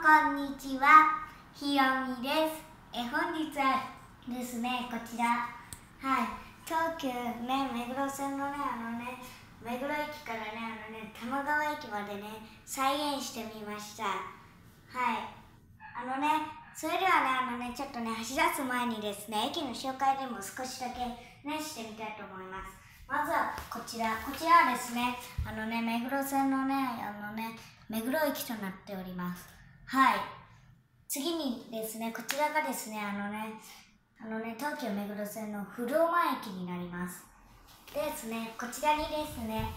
こんにちは、ひろみです。本日はですね、こちら、東急ね、目黒線のね、目黒駅からね、多摩川駅までね、再現してみました。それではね、ちょっとね、走り出す前にですね、駅の紹介でも少しだけね、してみたいと思います。まずはこちらはですね、目黒線のね、目黒駅となっております。次にですね、こちらがですね、東京目黒線の不動前駅になります。でですね、こちらにですね、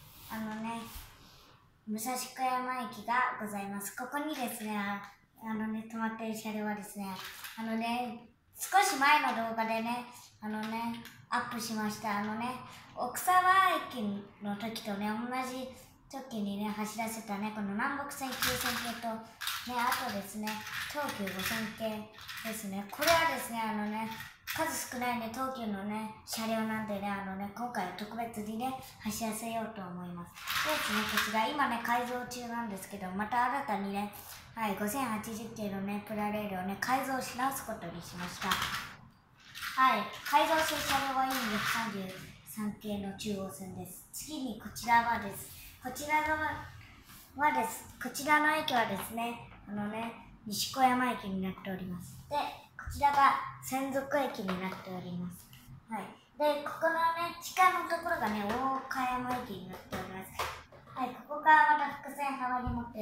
武蔵小山駅がございます。ここにですね、止まっている車両はですね、少し前の動画でね、アップしました。奥沢駅の時とね、同じ時にね、走らせたね、この南北線9000系と、ね、あとですね、東急5000系ですね。これはですね、数少ないね、東急のね、車両なんでね、今回は特別にね、走らせようと思います。でですね、こちら、今ね、改造中なんですけど、また新たにね、5080系のね、プラレールをね、改造し直すことにしました。改造する車両はいいんで、33系の中央線です。次にこちらはです。こちらの駅はですね、西小山駅になっております。で、こちらが専属駅になっております。で、ここのね、地下のところがね、大岡山駅になっております。ここからまた伏線幅に戻って、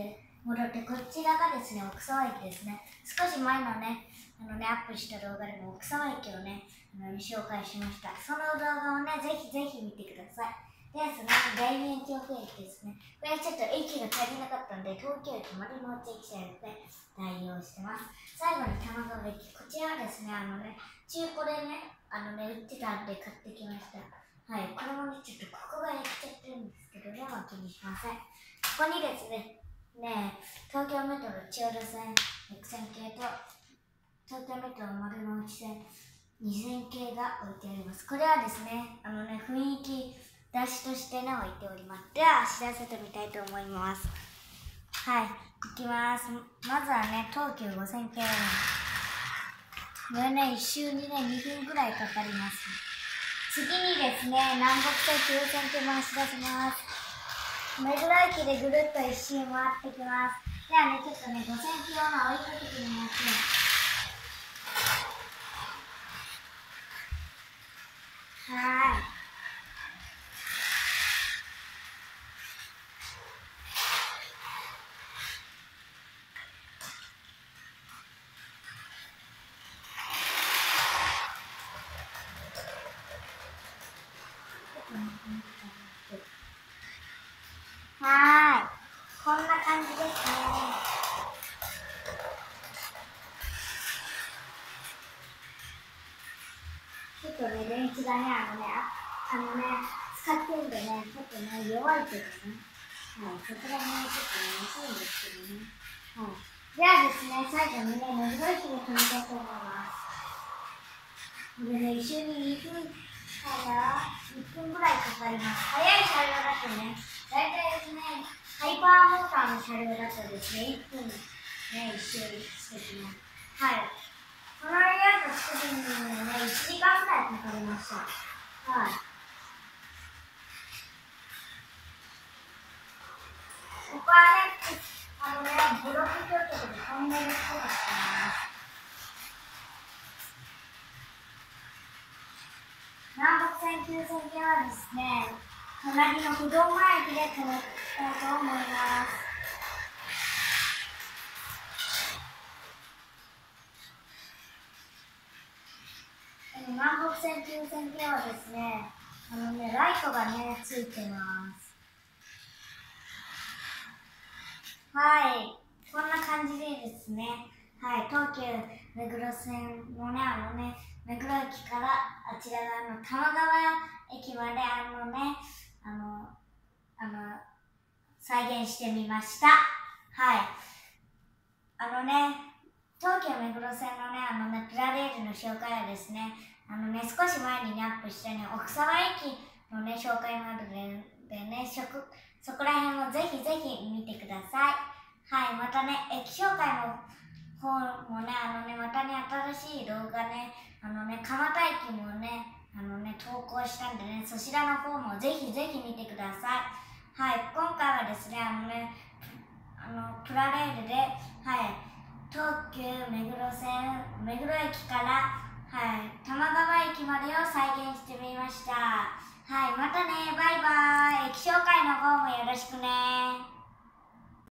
こちらがですね、奥沢駅ですね。少し前のね、アップした動画でも奥沢駅をね、紹介しました。その動画をね、ぜひぜひ見てください。ですね、大名京区駅ですね。これちょっと駅が足りなかったので、東京駅丸の内駅舎で代用してます。最後に多摩川駅。こちらはですね、中古でね、売ってたんで買ってきました。これもね、ちょっとここが焼けちゃってるんですけど、でも気にしません。ここにですね、東京メトロ千代田線6000系と、東京メトロ丸の内線2000系が置いてあります。これはですね、雰囲気出しとしてね、置いております。では、走らせてみたいと思います。行きます。まずはね、東急5000系。これね、一周にね、2分くらいかかります。次にですね、南北線9000系も走らせます。目黒駅でぐるっと一周回ってきます。ではね、ちょっとね、5000キロの追いかけてみます。こんな感じですね。ちょっとね、電池がね、使ってるんでね、ちょっとね、弱いけどね。そこら辺ちょっとね、遅いんですけどね。ではですね、最後にね、目黒駅で止めたいと思います。これね、一緒に2分ぐらいかかります。速い車両だとね、だいたいですね、ハイパーモーターの車両だとですね、1分ね、一周してきます。このやつ作るのにね、1時間ぐらいかかりました。ここはね、ブロック橋とでトンネルっぽくしてます。南北線9000系はですね、隣の不動前駅で止めたいと思います。南北線9000系はですね、ライトがね、ついてます。こんな感じでですね、東急目黒線のね、目黒駅からあちら側の多摩川駅まで再現してみました。東急目黒線のね、プラレールの紹介はですね、少し前にね、アップしたね、奥沢駅のね、紹介などでね、そこら辺もぜひぜひ見てください。またたね、駅紹介の方もね、またね、新しい動画ね、蒲田駅もね、投稿したんでね、そちらの方もぜひぜひ見てください。はい、今回はですね、プラレールで、はい、東急目黒線、目黒駅から、はい、多摩川駅までを再現してみました。はい、またね、バイバイ。駅紹介の方もよろしくね。